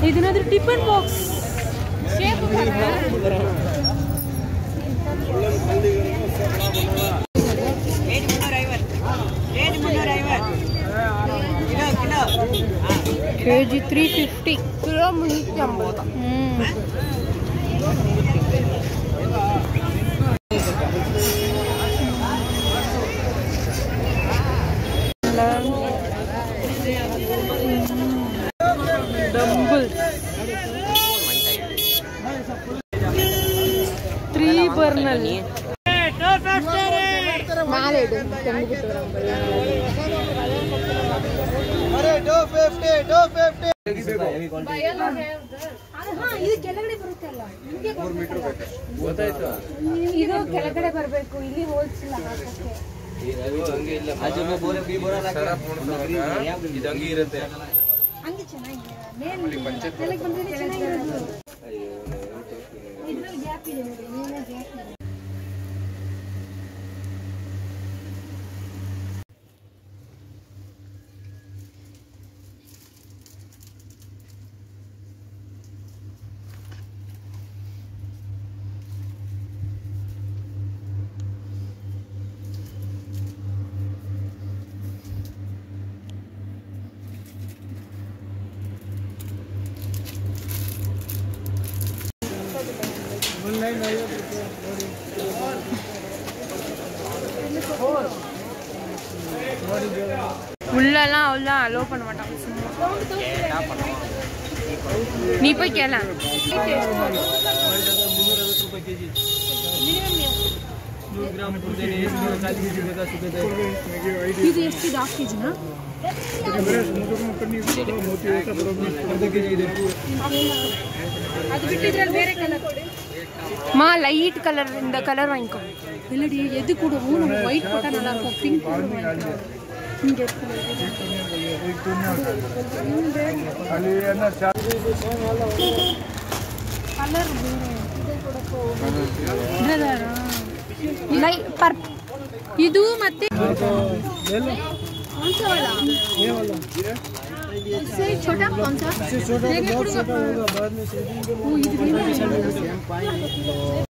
ಇದನ್ನಾದ್ರೂ tiffin box shape KG 350 kilo 350 dumbbells 3 ಬರ್ನಲ್ ಮಾಲೆ ಇಡು ತಂದ್ಬಿಟ್ಟು ಅರೆ 250 ಇದು ಕೆಳಗಡೆ ಬರುತ್ತಲ್ಲ ನಿಮಗೆ 4 ಮೀಟರ್ ಗೊತ್ತಾಯ್ತು ಇದು ಕೆಳಗಡೆ ಬರಬೇಕು ಇಲ್ಲಿ ಹೋಲ್ಸಿಲ್ಲ ಹಾಕಕ್ಕೆ ಇದು ಹಂಗೆ ಇಲ್ಲ ಆಜು ಬೋರೆ ಬಿ ಬೋರ ಇದು ಹಂಗೆ ಇರುತ್ತೆ ಹಂಗೆ ಚೆನ್ನಾಗಿದೆ ಮೇಲ್ ಕೆಳಗೆ ಬಂದ್ರೆ ಚೆನ್ನಾಗಿರೋದು ಇದ್ರಲ್ಲಿ ಗ್ಯಾಪ್ ಇದೆ ನೋಡಿ ನೀನೇ ಗ್ಯಾಪ್ ಇದೆ உள்ளலாம் அவ்வளோதான் அலோ பண்ண மாட்டாங்க சும்மா நீ போய் கேள ಇದು ಎಷ್ಟು ಹಾಫ್ ಕೆಜಿನಾ ಅದು ಬಿಟ್ಟಿದ್ರಲ್ಲಿ ಬೇರೆ ಕಲರ್ மா லைட் கலர் இந்த கலர் வாங்கிக்கோ இல்லடி எது கூட நம்ம ஒயிட் போட்டா நல்லா இருக்கும் பிங்க் வாங்கிக்கோ இங்க கலர் ಇದು ಮತ್ತೆ कौन सा वाला ये वाला इससे छोटा कौन सा छोटा बाद में